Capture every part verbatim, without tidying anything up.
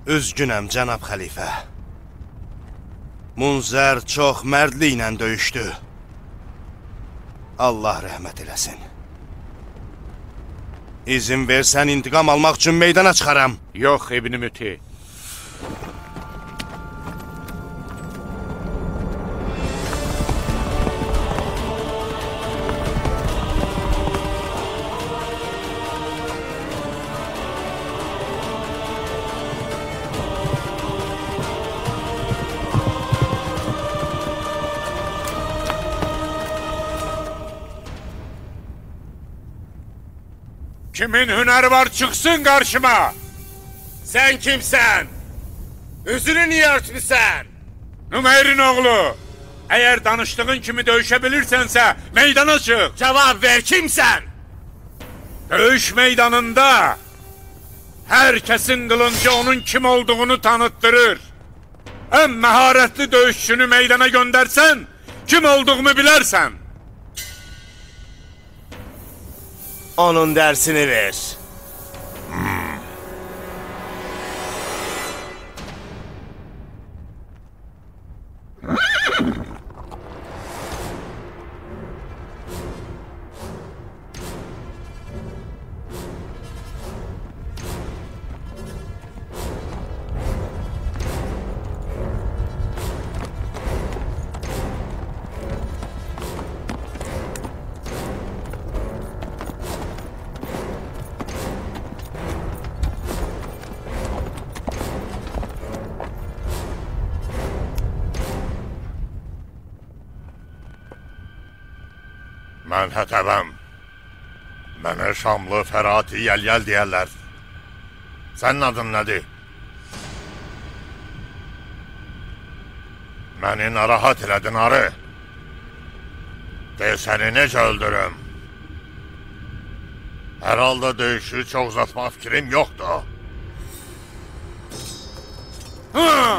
Üzgünəm, cənab xəlifə. Munzər çox mərdliklə döyüşdü. Allah rəhmət eləsin. İzin versən, intiqam almaq üçün meydana çıxaram. Yox, İbn-i Müti. Kimin hüneri var çıksın karşıma. Sen kimsen? Üzünü niye örtmüşsen? Nümeyrin oğlu. Eğer danıştığın kimi dövüşebilirsense meydana çık. Cevap ver, kimsen? Dövüş meydanında herkesin kılıncı onun kim olduğunu tanıttırır. En maharetli dövüşçünü meydana göndersen kim olduğumu bilersen. Onun dersini ver. Hmm. Mən Hətəbəm. Mənə Şamlı Fərati Yəl-Yəl deyərlər. Sənin adın nədir? Məni narahat elədin, arı. De, səni necə öldürüm? Hər halda döyüşü çox uzatmaq fikrim yoxdur. Hı!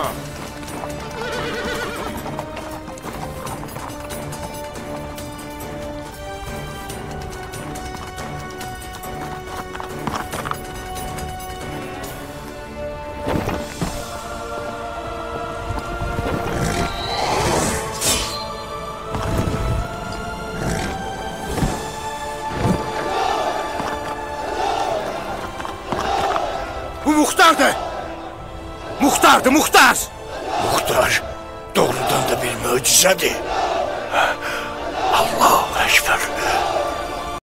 Bu muhtardı. Muhtardı, muhtar. Muhtar, doğrudan da bir möcüzədir.